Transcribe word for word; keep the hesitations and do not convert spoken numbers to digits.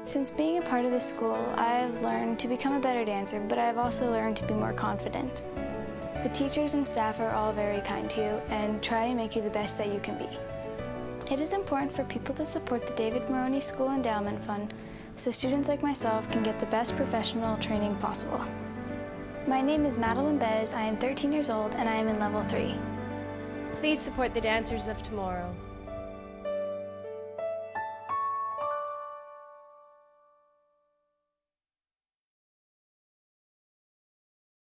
Since being a part of this school, I have learned to become a better dancer, but I have also learned to be more confident. The teachers and staff are all very kind to you and try and make you the best that you can be. It is important for people to support the David Moroni School Endowment Fund so students like myself can get the best professional training possible. My name is Madeline. I am thirteen years old and I am in level three. Please support the dancers of tomorrow.